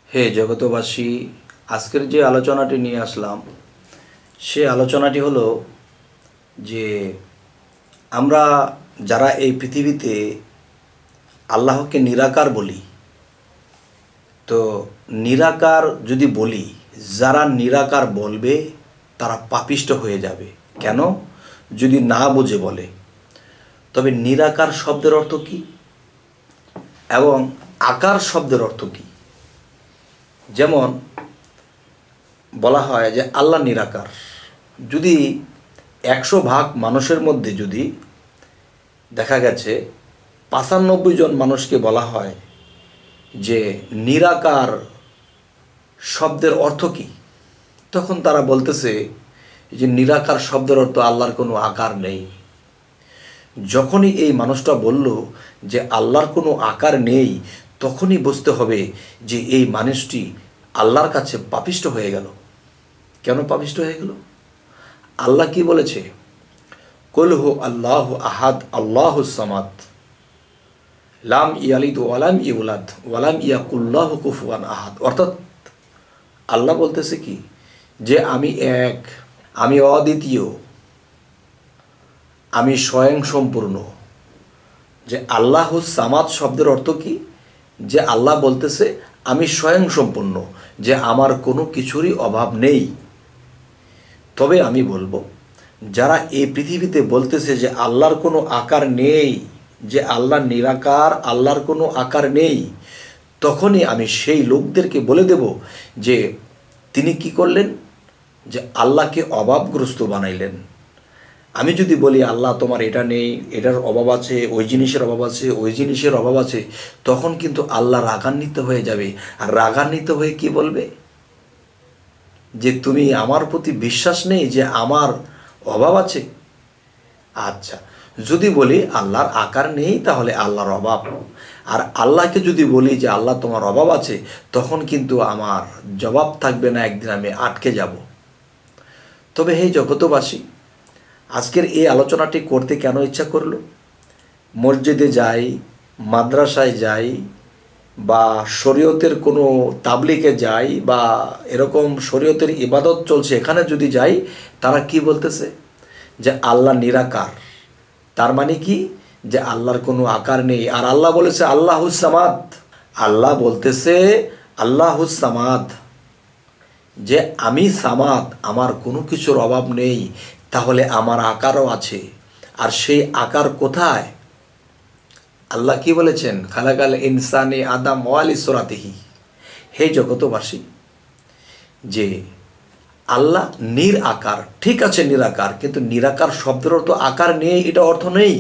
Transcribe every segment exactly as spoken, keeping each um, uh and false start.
হে জগতবাসী, আজকের যে আলোচনাটি নিয়ে আসলাম সে আলোচনাটি হলো যে আমরা যারা এই পৃথিবীতে আল্লাহকে নিরাকার বলি, তো নিরাকার যদি বলি, যারা নিরাকার বলবে তারা পাপিষ্ট হয়ে যাবে। কেন? যদি না বুঝে বলে। তবে নিরাকার শব্দের অর্থ কী এবং আকার শব্দের অর্থ কী? যেমন বলা হয় যে আল্লাহ নিরাকার, যদি একশো ভাগ মানুষের মধ্যে যদি দেখা গেছে পঁচানব্বই জন মানুষকে বলা হয় যে নিরাকার শব্দের অর্থ কী, তখন তারা বলতেছে যে নিরাকার শব্দের অর্থ আল্লাহর কোনো আকার নেই। যখনই এই মানুষটা বলল যে আল্লাহর কোনো আকার নেই, তখনই বুঝতে হবে যে এই মানুষটি আল্লাহর কাছে পাপিষ্ট হয়ে গেল। কেন পাপিষ্ট হয়ে গেল? আল্লাহ কি বলেছে? কুল হু আল্লাহ আহাদ আল্লাহু সামাদ লাম ইয়ালিদ ওয়ালাম ইউলাদ ওয়ালাম ইয়াকুল্লাহু কুফুয়ান আহাদ। অর্থাৎ আল্লাহ বলতেছে কি, যে আমি এক, আমি অদ্বিতীয়, আমি স্বয়ং সম্পূর্ণ। যে আল্লাহু সামাদ শব্দের অর্থ কি? যে আল্লাহ বলতেছে আমি স্বয়ং সম্পূর্ণ, যে আমার কোনো কিছুরই অভাব নেই। তবে আমি বলবো, যারা এই পৃথিবীতে বলতেছে যে আল্লাহর কোনো আকার নেই, যে আল্লাহ নিরাকার, আল্লাহর কোনো আকার নেই, তখনই আমি সেই লোকদেরকে বলে দেব যে তিনি কি করলেন? যে আল্লাহকে অভাবগ্রস্ত বানাইলেন। আমি যদি বলি আল্লাহ তোমার এটা নেই, এটার অভাব আছে, ওই জিনিসের অভাব আছে, ওই জিনিসের অভাব আছে, তখন কিন্তু আল্লাহ রাগান্বিত হয়ে যাবে। আর রাগান্বিত হয়ে কি বলবে? যে তুমি আমার প্রতি বিশ্বাস নেই, যে আমার অভাব আছে। আচ্ছা, যদি বলি আল্লাহর আকার নেই, তাহলে আল্লাহর অভাব। আর আল্লাহকে যদি বলি যে আল্লাহ তোমার অভাব আছে, তখন কিন্তু আমার জবাব থাকবে না, একদিন আমি আটকে যাব। তবে হে জগতবাসী, আজকের এই আলোচনাটি করতে কেন ইচ্ছা করলো? মসজিদে যাই, মাদ্রাসায় যাই, বা শরীয়তের কোনো তাবলিগে যাই, বা এরকম শরীয়তের ইবাদত চলছে এখানে যদি যাই, তারা কি বলতেছে? যে আল্লাহ নিরাকার। তার মানে কি? যে আল্লাহর কোনো আকার নেই। আর আল্লাহ বলেছে আল্লাহুস সামাদ। আল্লাহ বলতেছে আল্লাহুস সামাদ, যে আমি সামাদ, আমার কোনো কিছুর অভাব নেই। তাহলে আমার আকারও আছে। আর সেই আকার কোথায়? আল্লাহ কি বলেছেন? খালাকাল ইনসানে আদম ওয়ালি সুরাতিহি। হে জগতবাসী, যে আল্লাহ নির আকার, ঠিক আছে নিরাকার, কিন্তু নিরাকার শব্দের অর্থ আকার নেই, এটা অর্থ নেই।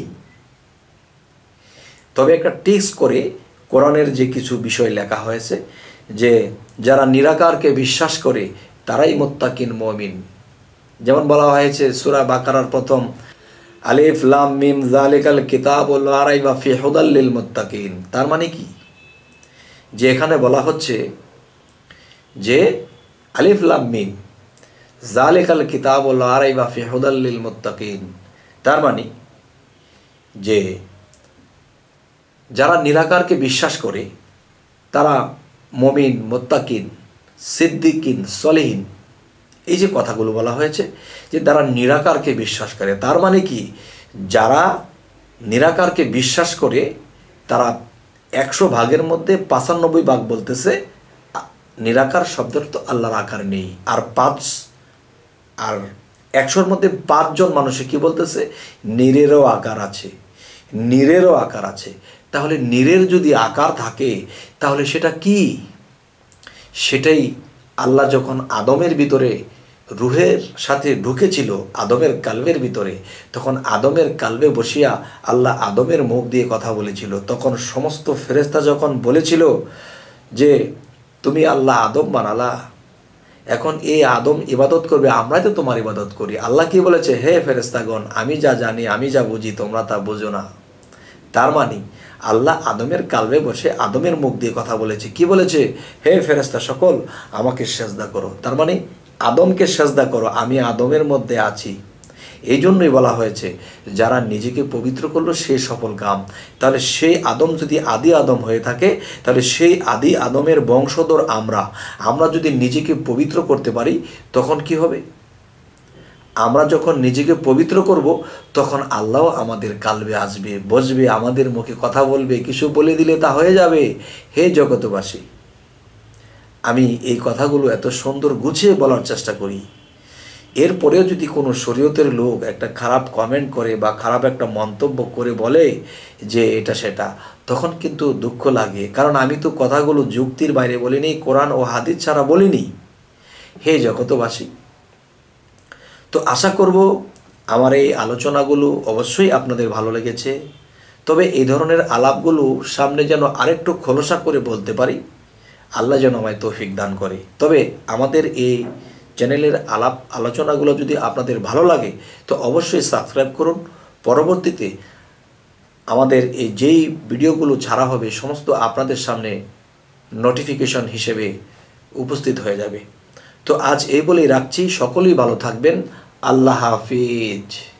তবে একটা টেক্সট করে কোরআনের যে কিছু বিষয় লেখা হয়েছে, যে যারা নিরাকারকে বিশ্বাস করে তারাই মুত্তাকিন মুমিন। যেমন বলা হয়েছে সূরা বাকারার প্রথম আলিফ লাম মিম যালিকাল কিতাবুল লা রাইবা ফি হুদাল লিল মুত্তাকিন। তার মানে কি? যে এখানে বলা হচ্ছে যে আলিফ লাম মিম যালিকাল কিতাবুল লা রাইবা ফি হুদাল লিল মুত্তাকিন। তার মানে যে যারা নিরাকারকে বিশ্বাস করে তারা মুমিন, মুত্তাকিন, সিদ্দিকিন, সলিহিন। এই যে কথাগুলো বলা হয়েছে, যে তারা নিরাকারকে বিশ্বাস করে, তার মানে কি? যারা নিরাকারকে বিশ্বাস করে তারা একশো ভাগের মধ্যে পঁচানব্বই ভাগ বলতেছে নিরাকার শব্দের তো আল্লাহর আকার নেই। আর পাঁচ আর একশোর মধ্যে পাঁচজন মানুষে কি বলতেছে? নীরেরও আকার আছে, নীরেরও আকার আছে। তাহলে নীরের যদি আকার থাকে, তাহলে সেটা কি? সেটাই আল্লাহ যখন আদমের ভিতরে রুহের সাথে ঢুকেছিল, আদমের কালবের ভিতরে, তখন আদমের কালবে বসিয়া আল্লাহ আদমের মুখ দিয়ে কথা বলেছিল। তখন সমস্ত ফেরেশতা যখন বলেছিল যে তুমি আল্লাহ আদম বানালা, এখন এই আদম ইবাদত করবে, আমরাই তো তোমার ইবাদত করি। আল্লাহ কি বলেছে? হে ফেরেশতাগণ, আমি যা জানি, আমি যা বুঝি, তোমরা তা বোঝো না। তার মানে আল্লাহ আদমের কালবে বসে আদমের মুখ দিয়ে কথা বলেছে। কি বলেছে? হে ফেরেশতা সকল, আমাকে সেজদা করো। তার মানে আদমকে সেজদা করো, আমি আদমের মধ্যে আছি। এই জন্যই বলা হয়েছে যারা নিজেকে পবিত্র করলো সে সফল কাম। তাহলে সেই আদম যদি আদি আদম হয়ে থাকে, তাহলে সেই আদি আদমের বংশধর আমরা আমরা যদি নিজেকে পবিত্র করতে পারি, তখন কি হবে? আমরা যখন নিজেকে পবিত্র করব, তখন আল্লাহ আমাদের কালবে আসবে, বসবে, আমাদের মুখে কথা বলবে, কিছু বলে দিলে তা হয়ে যাবে। হে জগতবাসী, আমি এই কথাগুলো এত সুন্দর গুছিয়ে বলার চেষ্টা করি, এরপরেও যদি কোনো শরীয়তের লোক একটা খারাপ কমেন্ট করে বা খারাপ একটা মন্তব্য করে বলে যে এটা সেটা, তখন কিন্তু দুঃখ লাগে। কারণ আমি তো কথাগুলো যুক্তির বাইরে বলিনি, কোরআন ও হাদিস ছাড়া বলিনি। হে জগতবাসী, তো আশা করব আমার এই আলোচনাগুলো অবশ্যই আপনাদের ভালো লেগেছে। তবে এই ধরনের আলাপগুলো সামনে যেন আরেকটু খোলসা করে বলতে পারি, আল্লাহ যেন আমায় তৌফিক দান করে। তবে আমাদের এই চ্যানেলের আলাপ আলোচনাগুলো যদি আপনাদের ভালো লাগে, তো অবশ্যই সাবস্ক্রাইব করুন। পরবর্তীতে আমাদের এই যেই ভিডিওগুলো ছাড়া হবে, সমস্ত আপনাদের সামনে নোটিফিকেশন হিসেবে উপস্থিত হয়ে যাবে। তো আজ এই বলেই রাখছি, সকলেই ভালো থাকবেন। আল্লাহ হাফিজ।